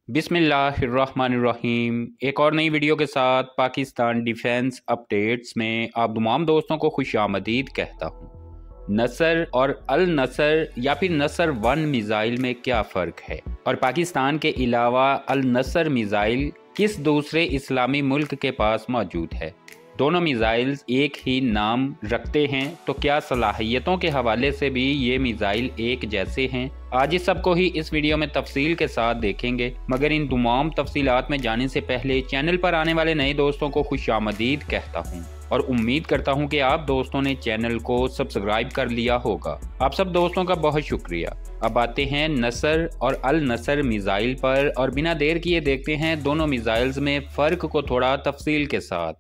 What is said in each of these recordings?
बिस्मिल्लाहिर्रहमानिर्रहीम। एक और नई वीडियो के साथ पाकिस्तान डिफेंस अपडेट्स में आप तमाम दोस्तों को खुश आमदीद कहता हूँ। नसर और अल नसर या फिर नसर 1 मिज़ाइल में क्या फ़र्क है और पाकिस्तान के अलावा अल नसर मिज़ाइल किस दूसरे इस्लामी मुल्क के पास मौजूद है? दोनों मिज़ाइल्स एक ही नाम रखते हैं, तो क्या सलाहियतों के हवाले से भी ये मिज़ाइल एक जैसे हैं? आज इस सबको ही इस वीडियो में तफसील के साथ देखेंगे, मगर इन तमाम तफसीलात में जाने से पहले चैनल पर आने वाले नए दोस्तों को खुशामदीद कहता हूँ और उम्मीद करता हूँ कि आप दोस्तों ने चैनल को सब्सक्राइब कर लिया होगा। आप सब दोस्तों का बहुत शुक्रिया। अब आते हैं नसर और अल नसर मिज़ाइल पर और बिना देर किए देखते हैं दोनों मिज़ाइल्स में फ़र्क को थोड़ा तफसील के साथ।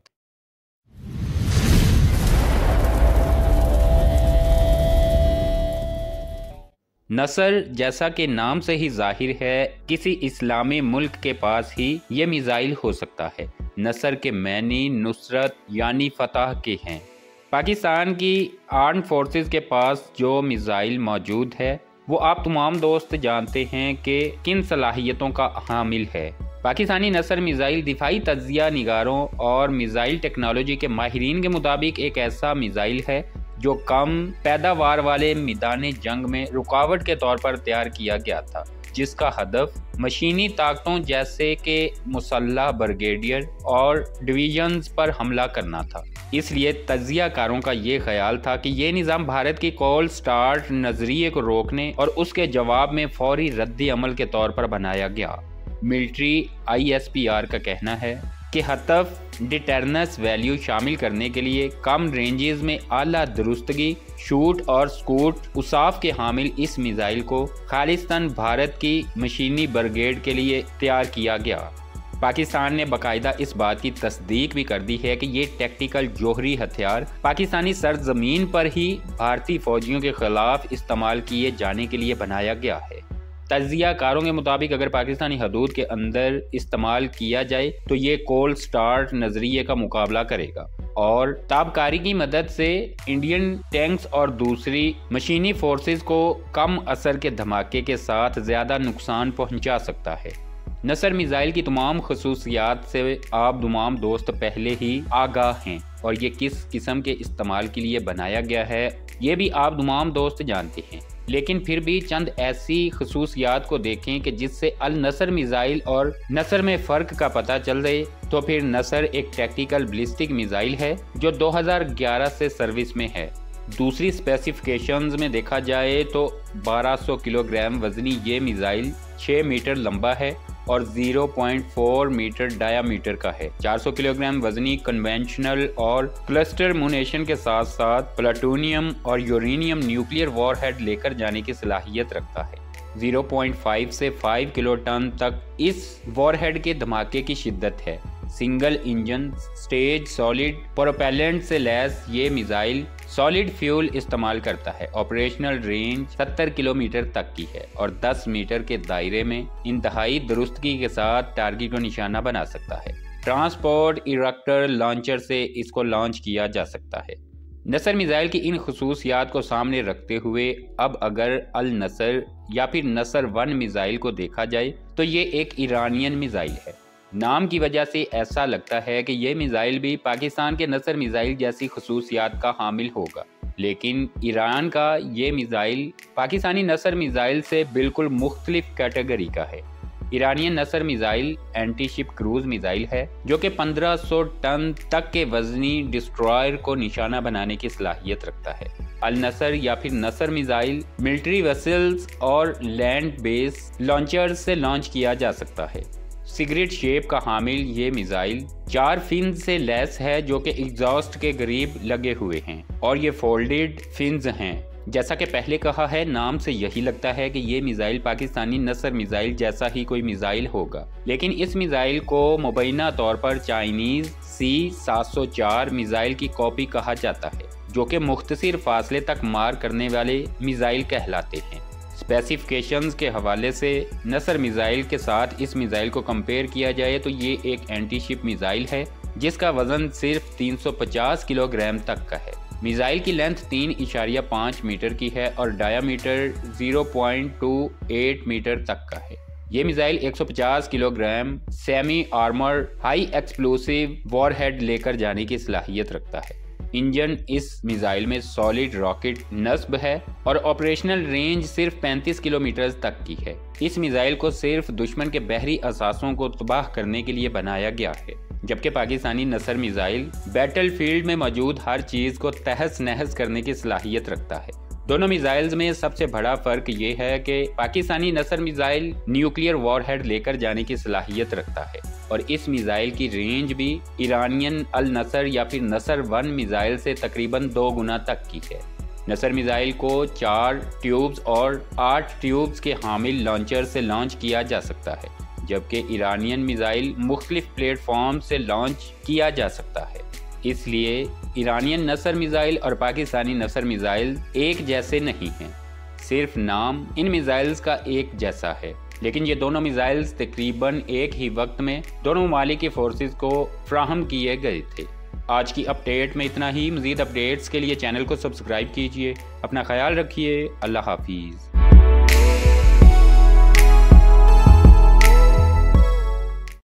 नसर जैसा कि नाम से ही जाहिर है किसी इस्लामी मुल्क के पास ही ये मिज़ाइल हो सकता है। नसर के मैनी नुसरत यानी फतह के हैं। पाकिस्तान की आर्म्ड फोर्सेस के पास जो मिज़ाइल मौजूद है वो आप तमाम दोस्त जानते हैं कि किन सलाहियतों का हामिल है। पाकिस्तानी नसर मिज़ाइल दिफाई तज्जिया निगारों और मिज़ाइल टेक्नोलॉजी के माहिरीन के मुताबिक एक ऐसा मिज़ाइल है जो कम पैदावार वाले मैदान जंग में रुकावट के तौर पर तैयार किया गया था, जिसका हदफ मशीनी ताकतों जैसे कि मुसल्लह ब्रिगेडियर और डिवीजन्स पर हमला करना था। इसलिए तज्जियाकारों का ये ख्याल था कि ये निज़ाम भारत की कोल्ड स्टार्ट नज़रिए को रोकने और उसके जवाब में फौरी रद्द अमल के तौर पर बनाया गया। मिलिट्री ISPR का कहना है कि हदफ डिटरनेंस वैल्यू शामिल करने के लिए कम रेंजेस में आला दुरुस्तगी शूट और स्कूट उसाफ के हामिल इस मिज़ाइल को खालिस्तान भारत की मशीनी ब्रिगेड के लिए तैयार किया गया। पाकिस्तान ने बाकायदा इस बात की तस्दीक भी कर दी है कि ये टैक्टिकल जोहरी हथियार पाकिस्तानी सरजमीन पर ही भारतीय फौजियों के खिलाफ इस्तेमाल किए जाने के लिए बनाया गया है। तज्जियाकारों के मुताबिक अगर पाकिस्तानी हदूद के अंदर इस्तेमाल किया जाए तो ये कोल्ड स्टार्ट नज़रिए का मुकाबला करेगा और ताबकारी की मदद से इंडियन टैंक्स और दूसरी मशीनी फोर्सेस को कम असर के धमाके के साथ ज़्यादा नुकसान पहुंचा सकता है। नसर मिज़ाइल की तमाम खसूसियात से आप तमाम दोस्त पहले ही आगाह हैं और ये किस किस्म के इस्तेमाल के लिए बनाया गया है ये भी आप तमाम दोस्त जानते हैं, लेकिन फिर भी चंद ऐसी खसूसियात को देखें कि जिससे अल नसर मिज़ाइल और नसर में फ़र्क का पता चल जाए। तो फिर नसर एक टैक्टिकल बैलिस्टिक मिज़ाइल है जो 2011 से सर्विस में है। दूसरी स्पेसिफिकेशंस में देखा जाए तो 1200 किलोग्राम वजनी ये मिज़ाइल 6 मीटर लंबा है और 0.4 मीटर डायामीटर का है। 400 किलोग्राम वजनी कन्वेंशनल और क्लस्टर मुनेशन के साथ साथ प्लूटोनियम और यूरेनियम न्यूक्लियर वॉरहेड लेकर जाने की सलाहियत रखता है। 0.5 से 5 किलो टन तक इस वॉरहेड के धमाके की शिद्दत है। Single engine stage solid propellant से लैस ये मिज़ाइल सॉलिड फ्यूल इस्तेमाल करता है। ऑपरेशनल रेंज 70 किलोमीटर तक की है और 10 मीटर के दायरे में इंतहाई दुरुस्तगी के साथ टारगेट को निशाना बना सकता है। ट्रांसपोर्ट इरेक्टर लॉन्चर से इसको लॉन्च किया जा सकता है। नसर मिज़ाइल की इन खसूसियात को सामने रखते हुए अब अगर अल नसर या फिर नसर 1 मिज़ाइल को देखा जाए तो ये एक ईरानियन मिज़ाइल है। नाम की वजह से ऐसा लगता है कि यह मिज़ाइल भी पाकिस्तान के नसर मिज़ाइल जैसी खसूसियात का हामिल होगा, लेकिन ईरान का ये मिज़ाइल पाकिस्तानी नसर मिज़ाइल से बिल्कुल मुख्तलिफ कैटेगरी का है। Iranian Nasr missile anti ship cruise missile है जो कि 1500 टन तक के वजनी डिस्ट्रॉयर को निशाना बनाने की सलाहियत रखता है। अल नसर या फिर नसर मिज़ाइल मिलिट्री वेसल्स और लैंड बेस लॉन्चर्स से लॉन्च किया जा सकता है। सिगरेट शेप का हामिल ये मिज़ाइल 4 फिन्स से लैस है जो कि एग्जॉस्ट के करीब लगे हुए हैं और ये फोल्डेड फिन्स हैं। जैसा कि पहले कहा है, नाम से यही लगता है कि ये मिज़ाइल पाकिस्तानी नसर मिज़ाइल जैसा ही कोई मिज़ाइल होगा, लेकिन इस मिज़ाइल को मुबैना तौर पर चाइनीज़ C704 मिज़ाइल की कॉपी कहा जाता है जो कि मुख्तसर फासले तक मार करने वाले मिज़ाइल कहलाते हैं। स्पेसिफिकेशंस के हवाले से नसर मिज़ाइल के साथ इस मिज़ाइल को कंपेयर किया जाए तो ये एक एंटी शिप मिज़ाइल है जिसका वज़न सिर्फ 350 किलोग्राम तक का है। मिसाइल की लेंथ 3.5 मीटर की है और डायामीटर 0.28 मीटर तक का है। یہ missile 150 kilogram semi armour high explosive warhead لے کر جانے کی صلاحیت رکھتا ہے۔ انجن اس میزائل میں سالڈ راکٹ نصب ہے اور آپریشنل رینج صرف 35 کلومیٹر تک کی ہے۔ اس میزائل کو صرف دشمن کے بحری اثاثوں کو تباہ کرنے کے لیے بنایا گیا ہے، جبکہ Pakistani Nasr missile battlefield میں موجود ہر چیز کو تہس نہس کرنے کی صلاحیت رکھتا ہے۔ دونوں میزائلز میں سب سے بڑا فرق یہ ہے کہ Pakistani Nasr missile nuclear warhead لے کر جانے کی صلاحیت رکھتا ہے اور اس میزائل کی رینج بھی ایرانین النصر یا پھر نصر 1 میزائل سے تقریباً 2 گنا تک کی ہے۔ نصر میزائل کو 4 ٹیوبز اور 8 ٹیوبز کے حامل لانچر سے لانچ کیا جا سکتا ہے، جبکہ ایرانین میزائل مختلف پلیٹ فارم سے لانچ کیا جا سکتا ہے۔ اس لیے ایرانین نصر میزائل اور پاکستانی نصر میزائل ایک جیسے نہیں ہیں، صرف نام ان میزائلز کا ایک جیسا ہے، لیکن یہ دونوں میزائلز تقریباً ایک ہی وقت میں دونوں ممالک کی فورسز کو فراہم کیے گئے تھے۔ آج کی اپڈیٹ میں اتنا ہی۔ مزید اپڈیٹس کے لیے چینل کو سبسکرائب کیجیے۔ اپنا خیال رکھیے۔ اللہ حافظ۔